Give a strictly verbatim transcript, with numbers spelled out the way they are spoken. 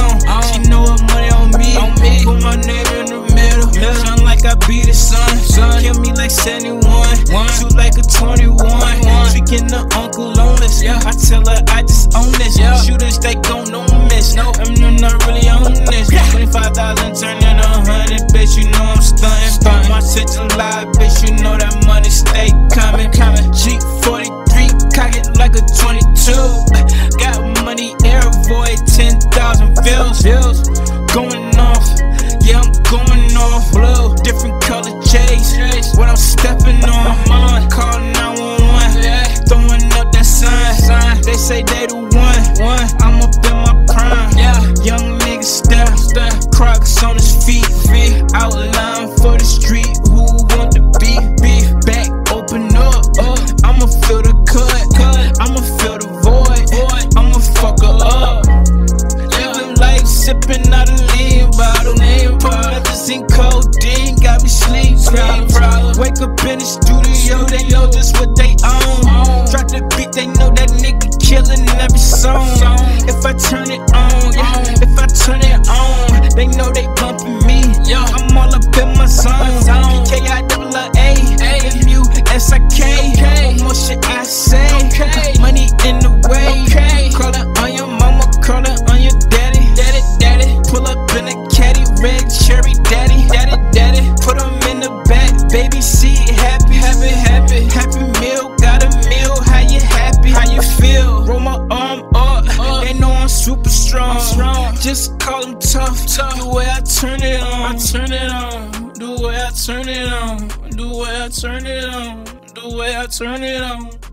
on. She know her money on me. Put my name in the middle. Shine like I be the sun. Kill me like seventy-one. Shoot like a twenty-one. Tricking the uncle on this. I tell her I just own this. Shooters they gon' no miss. I'm not really on this. twenty-five thousand turning a hundred, bitch. You know I'm stunting. My shit's alive, bitch. You know that money stay coming. G forty-three, cock it like a twenty-two. Got money, air void, ten thousand bills. Going off, yeah, I'm going off. Blue, different color J's. What I'm stepping on, call nine one one. Throwing up that sign. They say they the one. I'm up in my prime. Young nigga step, Crocs on his feet. Outline for the street. Who want to be? Back open up. I'ma fill the cut. I'ma fill the void. I'ma fuck her up. Living life sipping out a lean bottle. Promethazine codeine got me sleep problems. Wake up in the studio, they know just what they own. Drop the beat, they know that nigga killing every song. If I turn it on, yeah, if I turn it on, they know they bumping me. I'm all up in my zone. P K I double A, M U S I K. More shit I say. Money in the way. Call it on your mama, call it on your daddy. Daddy, daddy. Pull up in a caddy, red cherry, daddy, daddy, daddy. Put them in the back, baby, see happy, happy, happy, happy meal. Got a meal, how you happy, how you feel? Roll my arm up, they know I'm super strong. Just call them tough, the way I turn it on, I turn it on. The way I turn it on, the way I turn it on, the way I turn it on.